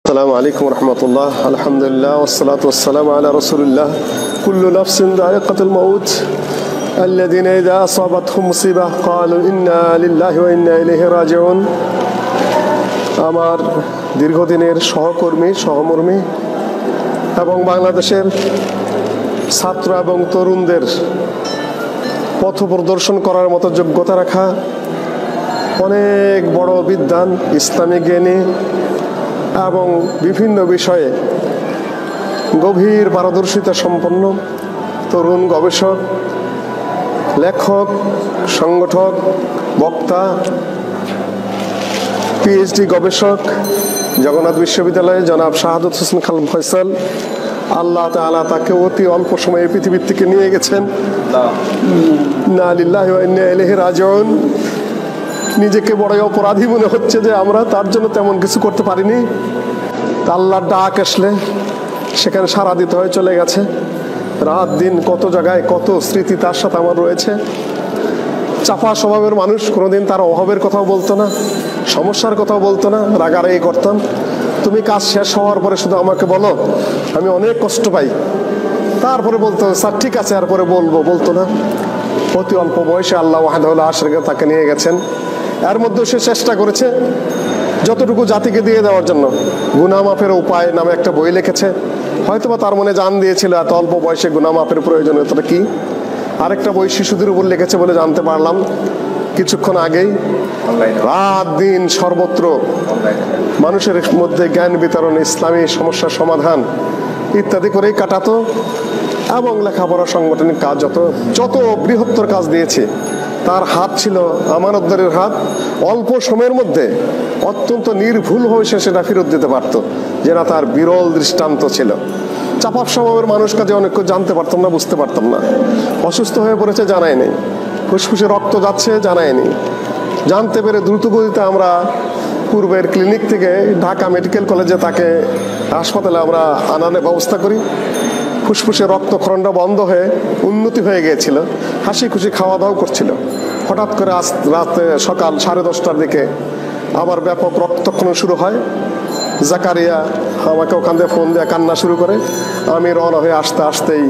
السلام عليكم ورحمة الله. الحمد لله والصلاة والسلام على رسول الله. كل نفس ذائقة الموت. الذين إذا أصابتهم مصيبة قالوا إنا لله وإنا إليه راجعون. আমার দীর্ঘদিনের সহমর্মী এবং বাংলাদেশের ছাত্র এবং তরুণদের পথ প্রদর্শন করার মতো যোগ্যতা রাখা অনেক বড় বিদ্বান, ইসলামী জ্ঞানী এবং বিভিন্ন বিষয়ে গভীর পারদর্শিতা সম্পন্ন তরুণ গবেষক, লেখক, সংগঠক, বক্তা, পিএইচডি গবেষক, জগন্নাথ বিশ্ববিদ্যালয়ে জনাব শাহাদত হোসেন খান ফয়সাল, আল্লাহ তাআলা তাকে অতি অল্প সময়ে পৃথিবীর থেকে নিয়ে গেছেন। ইন্না লিল্লাহি ওয়া ইন্না ইলাইহি রাজিউন। নিজেকে বড়ই অপরাধী মনে হচ্ছে যে আমরা তার জন্য তেমন কিছু করতে পারিনি। আল্লাহর ডাক আসলে সেখানে সাড়া দিতে হয়ে চলে গেছে। রাত দিন কত জায়গায় কত স্মৃতি তার সাথে আমার রয়েছে। চাপা স্বভাবের মানুষ, কোনোদিন তার অভাবের কথাও বলতো না, সমস্যার কথাও বলতো না, রাগারাগি করতাম। তুমি কাজ শেষ হওয়ার পরে শুধু আমাকে বলো, আমি অনেক কষ্ট পাই। তারপরে বলতো স্যার ঠিক আছে, এরপরে বলতো না। অতি অল্প বয়সে আল্লাহ ওয়াহদাহু লা শারীকা তাকে নিয়ে গেছেন। এর মধ্যে সে চেষ্টা করেছে যতটুকু জাতিকে দিয়ে দেওয়ার জন্য। গুনাহ মাফের উপায় নামে একটা বই লিখেছে। হয়তোবা তার মনে জান দিয়েছিল এত অল্প বয়সে গুনাহ মাফের প্রয়োজনীয়তা কি। আরেকটা বই শিশুদের উপর লিখেছে বলে জানতে পারলাম কিছুক্ষণ আগেই। রাত দিন সর্বত্র মানুষের মধ্যে জ্ঞান বিতরণ, ইসলামী সমস্যার সমাধান ইত্যাদি করেই কাটাতো। এবং লেখাপড়া, সাংগঠনিক কাজ, যত বৃহত্তর কাজ দিয়েছে। তার হাত ছিল আমানতদারের হাত। অল্প সময়ের মধ্যে অত্যন্ত নির্ভুলভাবে সে সেটা ফেরত দিতে পারত, যেটা তার বিরল দৃষ্টান্ত ছিল। চাপাপ স্বভাবের মানুষ কাজে অনেক জানতে পারতাম না, বুঝতে পারতাম না। অসুস্থ হয়ে পড়েছে জানাই নেই, ফুসফুসে রক্ত যাচ্ছে জানাই নেই। জানতে পেরে দ্রুতগতিতে আমরা পূর্বের ক্লিনিক থেকে ঢাকা মেডিকেল কলেজে তাকে হাসপাতালে আমরা আনার ব্যবস্থা করি। ফুসফুসে রক্তক্ষরণটা বন্ধ হয়ে উন্নতি হয়ে গিয়েছিল, হাসি খুশি খাওয়া দাওয়া করছিল। হঠাৎ করে রাতে সকাল 10:30টার দিকে আবার ব্যাপক রক্তক্ষরণ শুরু হয়। জাকারিয়া আমাকে ওখান থেকে ফোন দিয়ে কান্না শুরু করে। আমি রওনা হয়ে আসতেই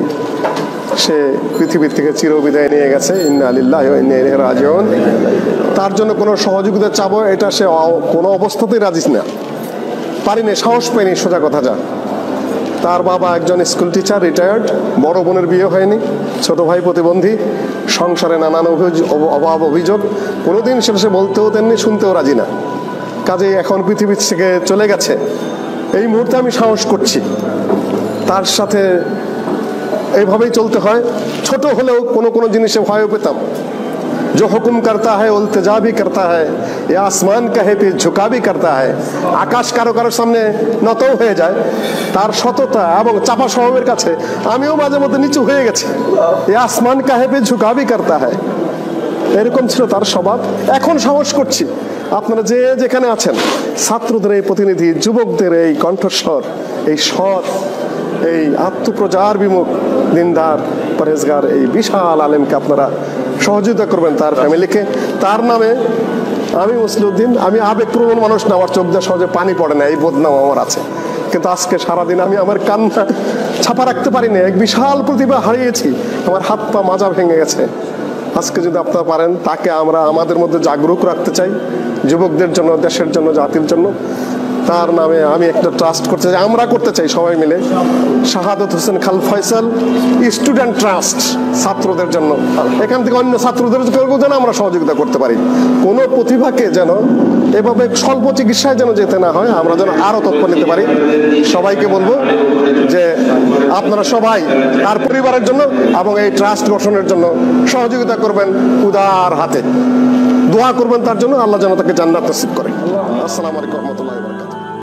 সে পৃথিবীর থেকে চিরবিদায় নিয়ে গেছে। ইন্না লিল্লাহি ওয়া ইন্না ইলাইহি রাজিউন। তার জন্য কোনো সহযোগিতা চাবো এটা সে কোনো অবস্থাতেই রাজি না, পারিনি, সাহস পাইনি, সোজা কথা যা। তার বাবা একজন স্কুল টিচার, রিটায়ার্ড। বড় বোনের বিয়ে হয়নি, ছোট ভাই প্রতিবন্ধী, সংসারে নানান অভাব অভিযোগ। কোনোদিন সেটা সে বলতেও দেননি, শুনতেও রাজি না। কাজেই এখন পৃথিবী থেকে চলে গেছে। এই মুহূর্তে আমি সাহস করছি তার সাথে এইভাবেই চলতে হয়। ছোট হলেও কোনো জিনিসে ভয়ও পেতাম। जो हुक्म करता है उल्तिजा भी करता है, ये आसमान कहे पे झुका भी करता है। আকাশ কারো সামনে নত হয়ে যায়। তার সততা এবং চাপা স্বভাবের কাছে আমিও মাঝে মধ্যে নিচু হয়ে গেছি। ये आसमान कहे पे झुका भी करता है। এরকম ছিল তার স্বভাব। এখন সাহস করছি আপনারা যে যেখানে আছেন, ছাত্রদের এই প্রতিনিধি, যুবকদের এই কণ্ঠস্বর, এই স্বর, এই আত্মপ্রচার বিমুখ দিনদার পরেজগার এই বিশাল আলেমকে আপনারা সহযোগিতা করবেন, তার ফ্যামিলিকে। তার নামে আমি মুসলিউদ্দিন, আমি আবেগপ্রবণ মানুষ না, আমার চোখ দিয়ে সহজে পানি পড়ে না, এই বদনাম আমার আছে। কিন্তু আজকে সারাদিন আমি আমার কান্না ছাপা রাখতে পারিনি। এক বিশাল প্রতিভা হারিয়েছি, আমার হাত পা মাজা ভেঙে গেছে। আজকে যদি আপনারা পারেন তাকে আমরা আমাদের মধ্যে জাগরুক রাখতে চাই, যুবকদের জন্য, দেশের জন্য, জাতির জন্য। তার নামে আমি একটা ট্রাস্ট করতে চাই, আমরা করতে চাই সবাই মিলে। শাহাদত হোসেন খান ফয়সাল স্টুডেন্ট ট্রাস্ট, ছাত্রদের জন্য। এখান থেকে অন্য ছাত্রদের যেন আমরা সহযোগিতা করতে পারি। কোনো প্রতিভাকে যেন এভাবে স্বল্প চিকিৎসায় যেন যেতে না হয়, আমরা যেন আরো তথ্য নিতে পারি। সবাইকে বলবো যে আপনারা সবাই তার পরিবারের জন্য এবং এই ট্রাস্ট গঠনের জন্য সহযোগিতা করবেন উদার হাতে। দোয়া করবেন তার জন্য, আল্লাহ যেন তাকে জান্নাত নসিব করে। আসসালামু আলাইকুম ওয়া রাহমাতুল্লাহি ওয়া বারাকাতুহু।